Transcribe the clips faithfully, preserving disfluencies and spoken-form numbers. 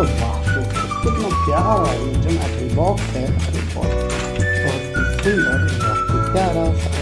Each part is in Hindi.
वाह दोस्तों, कितना प्यारा ये जोमेट्री बॉक्स है। अरे बहुत बहुत ही सुंदर, बहुत ही प्यारा सा।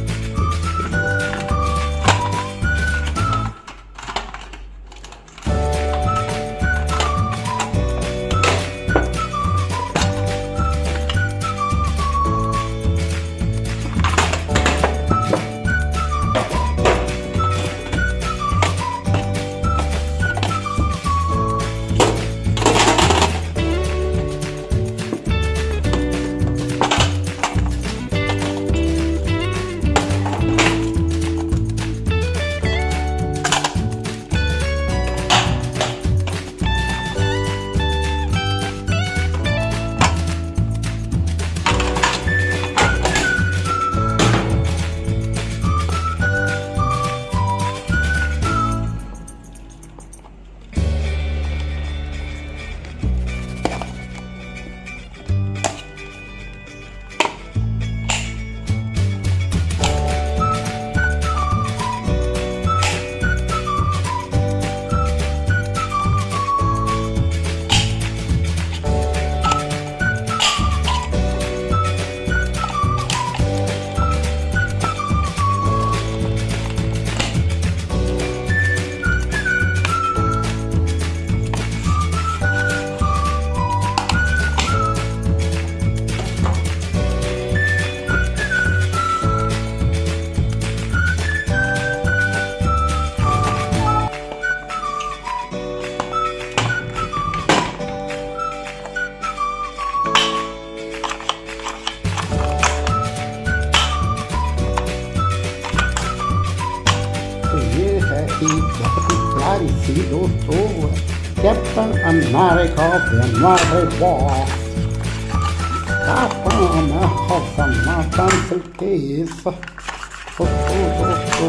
बहुत ही प्यारी सी दोस्तों कैप्टन अमेरिका हमारे बॉस कैप्टन हौसला पेंसिल केस दोस्तों दोस्तों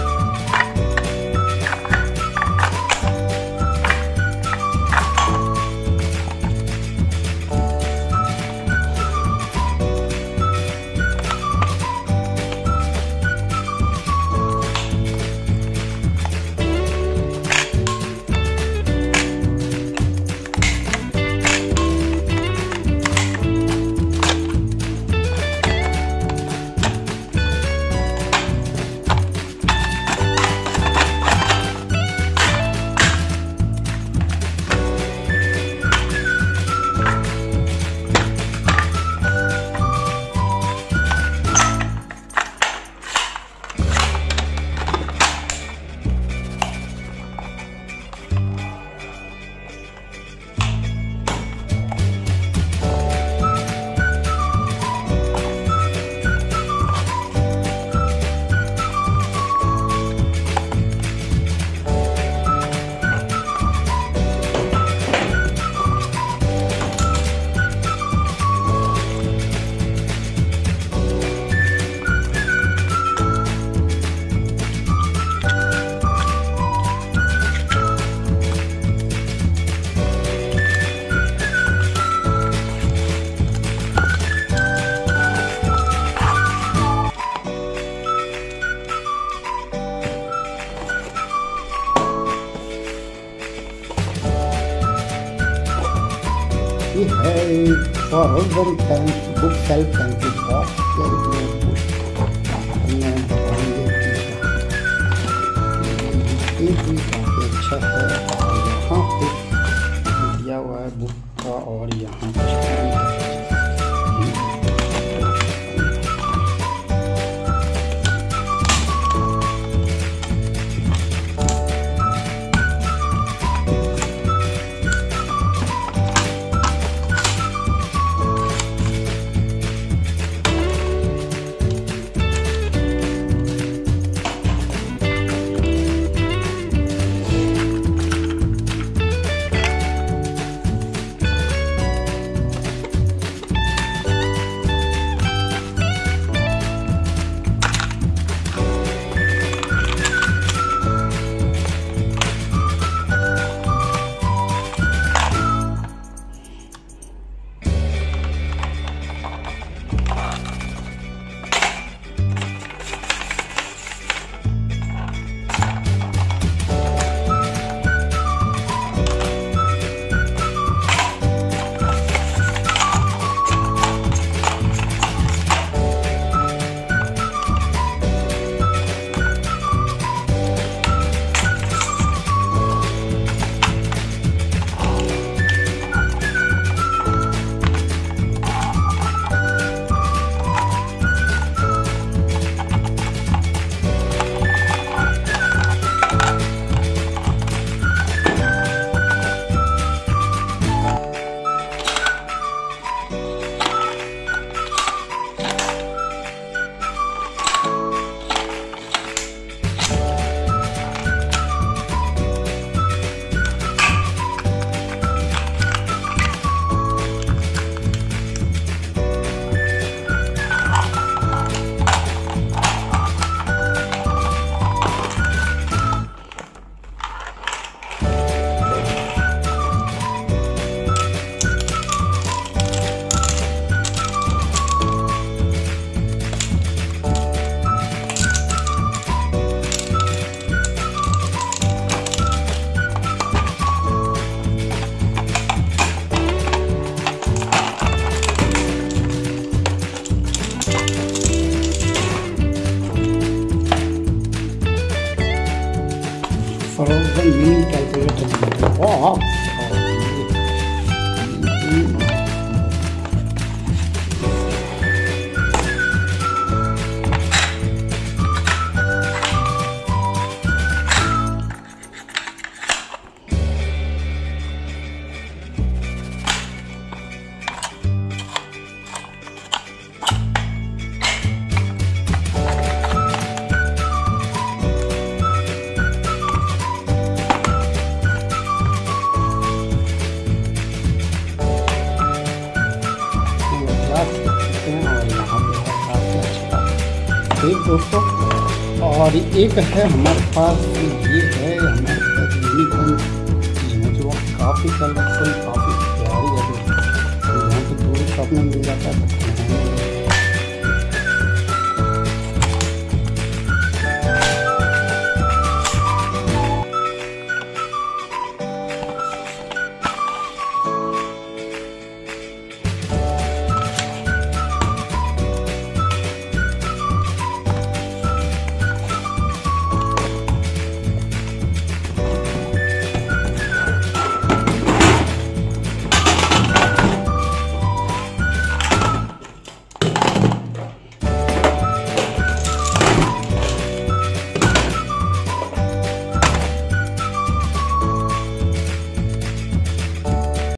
ये है forward pencil book cell pencil box ये भी काफ़ी अच्छा है। यहाँ पे दिया हुआ है बुक का और यहाँ पर बॉक्स और ये ये- ग्लास रख सकते हैं और यहाँ पे है काफ़ी अच्छा। ठीक दोस्तों, और एक है हमारे पास, ये है हमारे पास यूनिकॉर्न चीज़ है जो काफ़ी कलरफुल, काफ़ी प्यारी है दोस्तों। यहाँ पे दो शॉप में मिल जाता है।